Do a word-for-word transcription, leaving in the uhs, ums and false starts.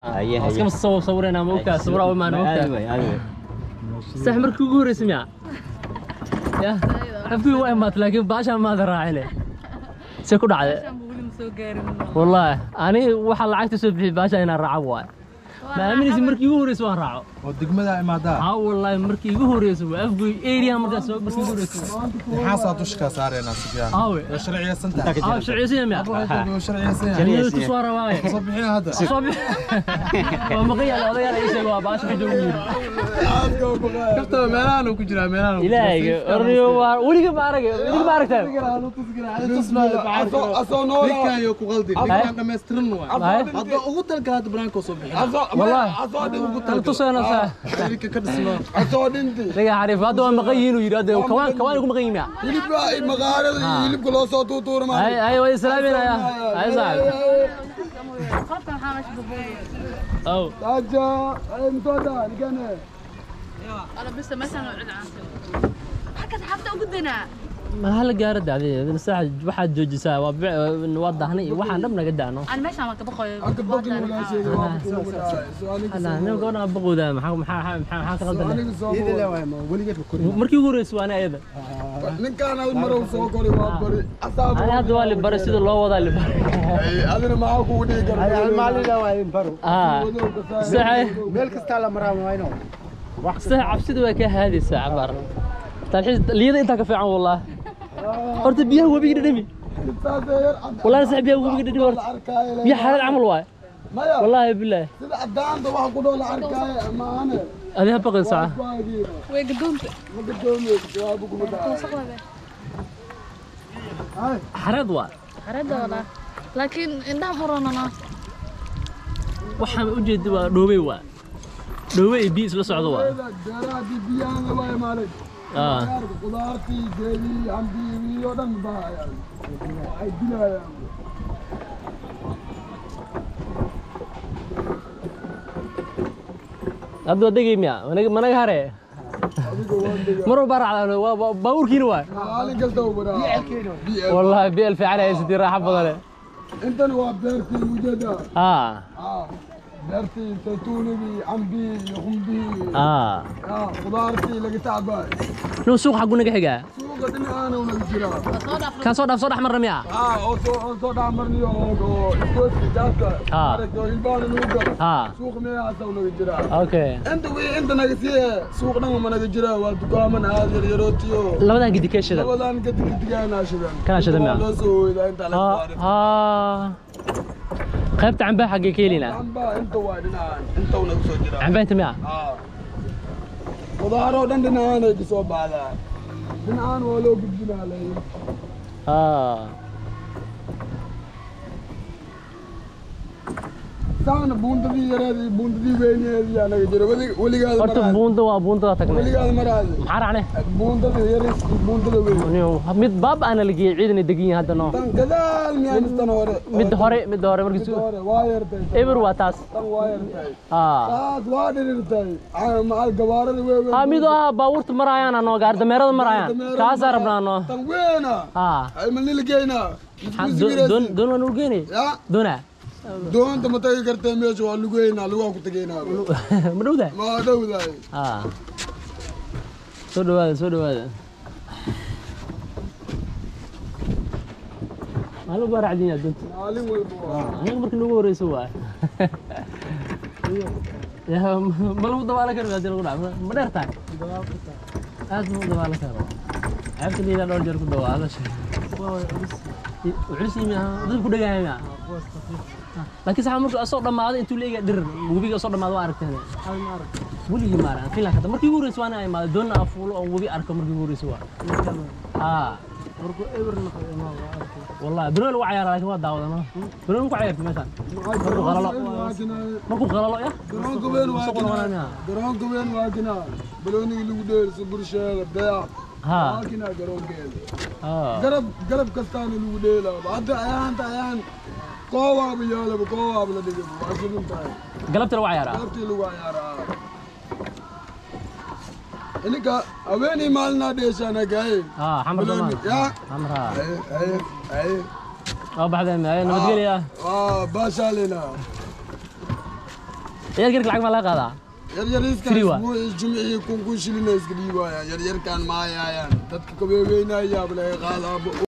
ايوه اسكم صور صورنا موقع صورة ما موقع ايوه ايوه سحمر كوغوري سمع يا أبي وين ما تلاقي باشا ما ذا راعي سكون على والله أنا وحلا عايز تسوي باشا هنا الرعوة ما أمني سمرك يهوريس وين راعو ودقمدا إمادا ها والله مركي يهوريس وأفقي إيريا مركز بس يهوريس حاسة تشكى صارينا سفيان هاوي شرعية سنتا ها شرعية سيم شرعية سنتا شرعية تصور واي صبحين هذا صبح ومقيا لا ضيع أي شيء باش بدون كفتة ميلانو كجرا ميلانو إلهي أرنيو ولي ما أرجع ولي ما أرجع ninkan yo ku qaldi ninkan dhameestiran waa hadda ugu dalkaad branko soo bixin والله ugu أنا تصير أنا dalka ka dhisno asoo dhinti رجع عارف هذا هو مقيين ويراد كمان كمان يكون مقيين يا hilibka ay magaalada hilibka loo soo tuutuuro ma هاي هاي وين سلامينا يا هاي صاحب أو aja ay mtoda nigane أنا بس مثلا عند عاصم حكت حتى وقدنا ما هلا جارد هذه الساعة واحد جوج ساعة وبع نوضحني واحد نبنا قدانه أنا ماشي عم كبخوي anka bogi wala sheegay أنا أنا قلنا بقول ده محا محا محا محا قلنا ida leeyahay ma waligeed ku korin مركي وريس وأنا أيضا ninkan ay marow soo kori waa bari asaab أنا هذا اللي برسيد الله وضع اللي ay adina ma ku dhigi ay maali la waa in baro آه ساعة meel kasta la maraa wayno ساعة عبسيد وك هذه الساعة بار تلحين ليه أنت كفي عن والله أرد بيها وبيجي دمي والله أنا بيها وبيجي دمي أرد بيها حال عمل واي والله بالله sida adaanta wax ku dhool arkay ma ana هذه بقى ساعة وقدمت ma gadoomiyo jawaab ku madaa حرد واي حرد والله لكن عندها مرنا waxaan u jeedaa waa dhoobay waa dhoobay biis la socdo waa daraadi biyana way maalay ah qudaarti geeli ambi iyo dhan baa ay dilayaan hadda degay miya managa managa hare maro baracda waa baawurkiina waa maalin galta waraa wallahi bi alf ala sidii raaxa badan intan waa beertii wujada ah ah beertii saytuunibi ambi khumbi ah ah qudaarti laga taabay no suuq xaqu naga xiga suuqa dhinacana una jira ka soo dhaaf soo dhax marna miya ah oo soo oo soo dhaamarniyo oo iskooski jaabka Ah. aragto ilbaan nuuga ah suuq meeyaasa una jira okay inta way inta naga siye suuq dhan ma naga jira waa dukaaman aad yar yarootiyo labadan gidi ka shida labadan gadi gidigaana shidan Kana shidan miya? loo soo weyda inta la ah saaray ah qaybta camba xaqi keelina amba inta waa dhinacaan inta una soo jira camba inta miya ah qudaaro dhan dhinacaan ay soo baadaa dhinacaan waa loo gudbinaalay ah saana buundadii yareedii buundadii weyneedii yaa naga jira weli weligaada horta maraad buunda waa buunda tagnay weligaada maraad maxaa raacnay buundada yaris buundada weyn mid baab ana la geeyay ciidan degan yahay hadda noo tan gadaal miyaan istan hore mid hore mid hore markii mid hore waa yartay eber waa taas tan waa yartay ah taas waa dhirirtay macal gabaarada weyn ah mid ah baawurta marayaan anoo gaar dameerada marayaan kaas rabnaa noo tan weena ah ay ma nila geeyna don don wan ugeeni ya dona doonta ma tagi kartay meesha waa lugeynaa lugaa ku tegaynaa ma dhowda ma dhowdaay ah soo dhawaada soo dhawaada malu baracdiina dunta maalin walba waa aniga markii nagu horeyso waa ya ma lagu dabaalan karo hadii lagu dhaco ma dheer tahay aad ma u dabaalan karo ceebta liida dhowr jeer ku dhawaada وعلى سيمها ضد كل جاي لكن ساعة مركو أصلا ما هذا أنتوا ليه قدر وبيجي أصلا ما هذا عارف هذا هذا ما عارف ولي ما عارف فين هذا مركو يقول سوانا ما دون أفول أو وبي أركب مركو يقول سوا آه مركو إبر ما والله بنو لو عيار لكن ما داود أنا بنو لو عيار مثلا مركو غلا مركو غلا يا درون كوين واجنا درون كوين واجنا بلوني لو دير سبر شاغ بيع ها واجنا درون كيل آه قرب قرب كستان لو دير بعد أيان تأيان قوة بياله بقوة بلا دقيقة عشرين تاي قلبت لو عيار قلبت لو عيار إنك أويني مالنا ديش أنا جاي آه حمر زمان يا حمرها أي أي أي أو بعدين أي نبتقول يا آه باشا لنا عيالك لعب ما لا قادا يريريس كان اسبوع الجمعة كون كون شيلين اسكديبا يرير كان معايا يعني تتكبر بينا يا بلا قادا